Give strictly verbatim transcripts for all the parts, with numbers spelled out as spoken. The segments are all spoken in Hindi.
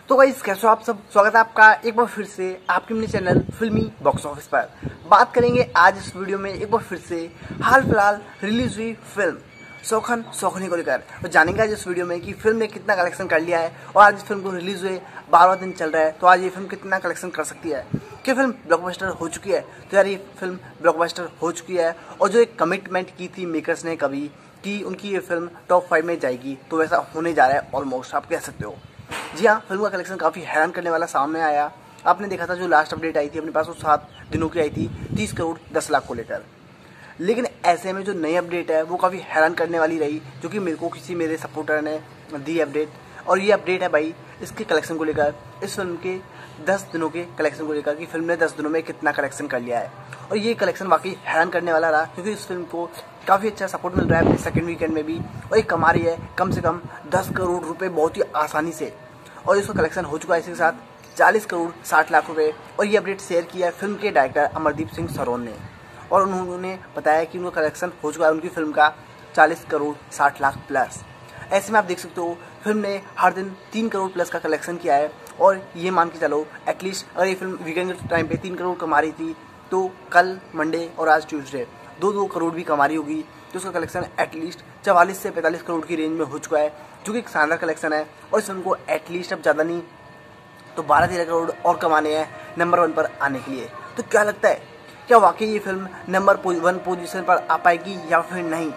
तो गाइस कैसे हो आप सब। स्वागत है आपका एक बार फिर से आपके अपने चैनल फिल्मी बॉक्स ऑफिस पर। बात करेंगे आज इस वीडियो में एक बार फिर से हाल फिलहाल रिलीज हुई फिल्म शौखन शौखनी को लेकर। तो जानेंगे आज इस वीडियो में कि फिल्म ने कितना कलेक्शन कर लिया है और आज इस फिल्म को रिलीज हुए बारह दिन चल रहा है, तो आज ये फिल्म कितना कलेक्शन कर सकती है। कि फिल्म ब्लॉकबस्टर हो चुकी है, तो यार ये फिल्म ब्लॉकबस्टर हो चुकी है और जो एक कमिटमेंट की थी मेकर्स ने कभी कि उनकी ये फिल्म टॉप फाइव में जाएगी, तो वैसा होने जा रहा है ऑलमोस्ट, आप कह सकते हो। जी हाँ, फिल्म का कलेक्शन काफ़ी हैरान करने वाला सामने आया। आपने देखा था जो लास्ट अपडेट आई थी अपने पास, वो सात दिनों की आई थी तीस करोड़ दस लाख को लेकर। लेकिन ऐसे में जो नई अपडेट है वो काफ़ी हैरान करने वाली रही, जो कि मेरे को किसी मेरे सपोर्टर ने दी अपडेट। और ये अपडेट है भाई इसके कलेक्शन को लेकर, इस फिल्म के दस दिनों के कलेक्शन को लेकर कि फिल्म ने दस दिनों में कितना कलेक्शन कर लिया है। और ये कलेक्शन वाकई हैरान करने वाला रहा, क्योंकि इस फिल्म को काफ़ी अच्छा सपोर्ट मिल रहा है सेकेंड वीकेंड में भी, और ये कमा रही है कम से कम दस करोड़ रुपए बहुत ही आसानी से। और इसका कलेक्शन हो चुका है इसके साथ चालीस करोड़ साठ लाख रुपए। और ये अपडेट शेयर किया है फिल्म के डायरेक्टर अमरदीप सिंह सरोन ने, और उन्होंने बताया कि उनका कलेक्शन हो चुका है उनकी फिल्म का चालीस करोड़ साठ लाख प्लस। ऐसे में आप देख सकते हो फिल्म ने हर दिन तीन करोड़ प्लस का कलेक्शन किया है। और ये मान के चलो एटलीस्ट अगर ये फिल्म वीकेंड के टाइम पे तीन करोड़ कमा रही थी, तो कल मंडे और आज ट्यूसडे दो दो करोड़ भी कमा रही होगी, तो उसका कलेक्शन एटलीस्ट चवालीस से पैंतालीस करोड़ की रेंज में हो चुका है, जो कि एक शानदार कलेक्शन है। और इस फिल्म को एटलीस्ट अब ज़्यादा नहीं तो बारह तेरह करोड़ और कमाने हैं नंबर वन पर आने के लिए। तो क्या लगता है, क्या वाकई ये फिल्म नंबर वन पोजीशन पर आ पाएगी या फिर नहीं?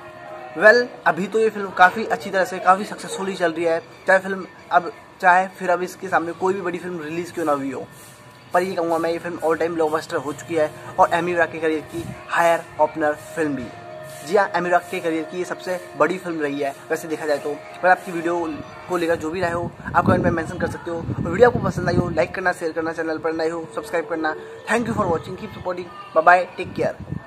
वेल well, अभी तो ये फिल्म काफ़ी अच्छी तरह से काफ़ी सक्सेसफुली चल रही है, चाहे फिल्म अब चाहे फिर अब इसके सामने कोई भी बड़ी फिल्म रिलीज़ क्यों ना हुई हो। पर ये कहूँगा मैं, ये फिल्म ऑल टाइम ब्लॉकबस्टर हो चुकी है और एमी रॉक के करियर की हायर ओपनर फिल्म भी। जी हाँ, एमी रॉक के करियर की ये सबसे बड़ी फिल्म रही है वैसे देखा जाए तो। पर आपकी वीडियो को लेकर जो भी रहे हो आप कमेंट में मेंशन कर सकते हो। और वीडियो आपको पसंद आई हो लाइक करना, शेयर करना, चैनल पर नए हो सब्सक्राइब करना। Thank you for watching, keep supporting, bye bye, take care.